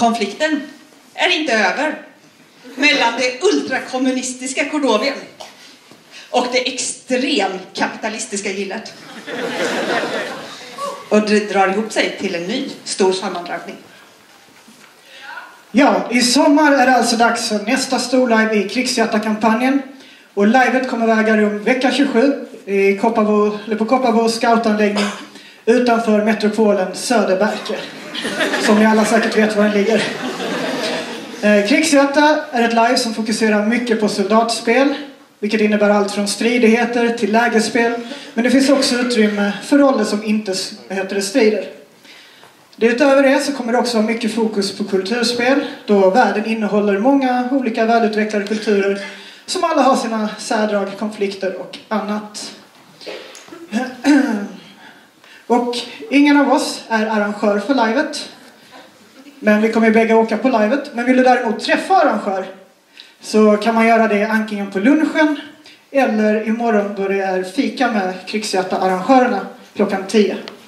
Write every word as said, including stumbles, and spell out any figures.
Konflikten är inte över mellan det ultrakommunistiska Kordovien och det extremkapitalistiska Gillet. Och det drar ihop sig till en ny stor sammandragning. Ja, i sommar är det alltså dags för nästa storlive i Krigshjärta-kampanjen. Och livet kommer att äga rum vecka tjugosju i Kopparbo, eller på Kopparbo scoutanläggning utanför metropolen Söderberke. Som ni alla säkert vet var den ligger. Eh, Krigshjärta är ett live som fokuserar mycket på soldatspel, vilket innebär allt från stridigheter till lägerspel. Men det finns också utrymme för roller som inte heter det strider. Det utöver det så kommer det också vara mycket fokus på kulturspel, då världen innehåller många olika välutvecklade kulturer som alla har sina särdrag, konflikter och annat. Och ingen av oss är arrangör för livet. Men vi kommer ju bägge åka på livet. Men vill du däremot träffa arrangör så kan man göra det antingen på lunchen eller imorgon då det är fika med Krigshjärta-arrangörerna klockan tio.